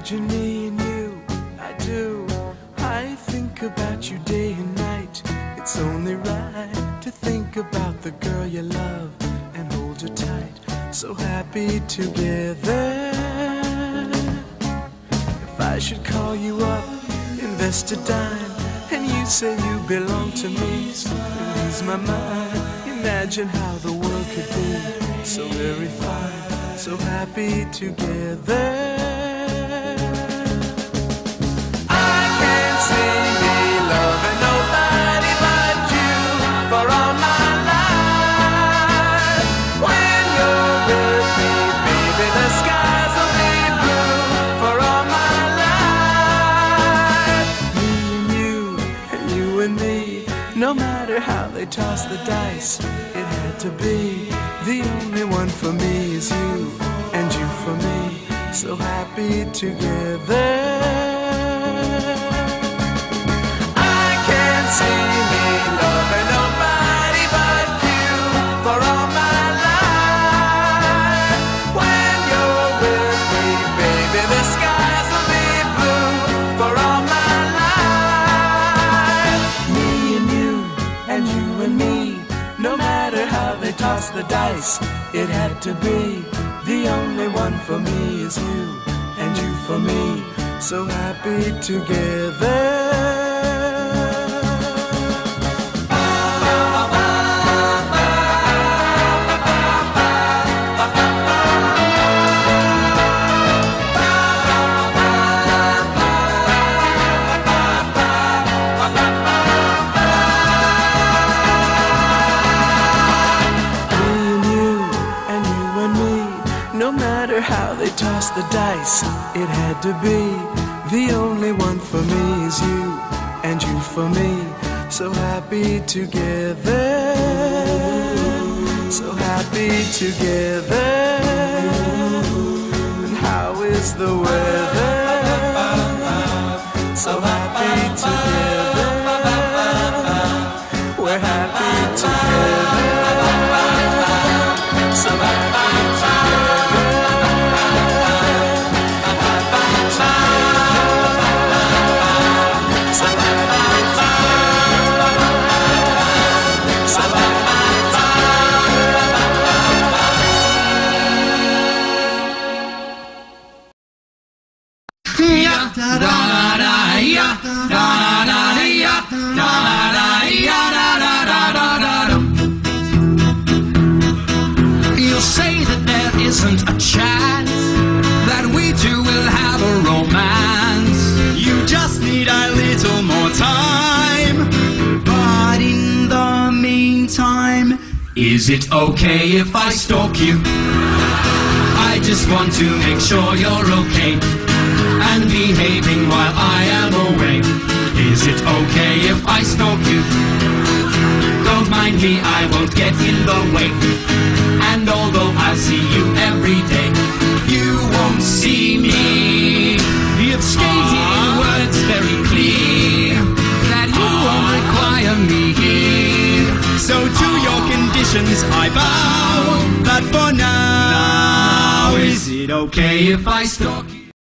Imagine me and you, I do. I think about you day and night. It's only right to think about the girl you love and hold her tight. So happy together. If I should call you up, invest a dime, and you say you belong to me, it lose my mind. Imagine how the world could be so very fine, so happy together. No matter how they toss the dice, it had to be. The only one for me is you, and you for me, so happy together. I can't see me loving nobody but you for all my life. When you're with me, baby, the skies will be blue for all my life. Me and you, and you and me, no matter how they toss the dice, it had to be. The only one for me is you, and you for me, so happy together. No matter how they toss the dice, it had to be. The only one for me is you, and you for me, so happy together. So happy together. And how is the weather? So happy together. We're happy together. So happy together. You'll say that there isn't a chance that we two will have a romance. You just need a little more time. But in the meantime, Is it okay if I stalk you? I just want to make sure you're okay and behaving while I am away. Is it okay if I stalk you? Don't mind me, I won't get in the way. And although I see you every day, you won't see me. You've stated in words very clear that you won't require me here. so to your conditions I bow. But for now, is it okay if I stalk you?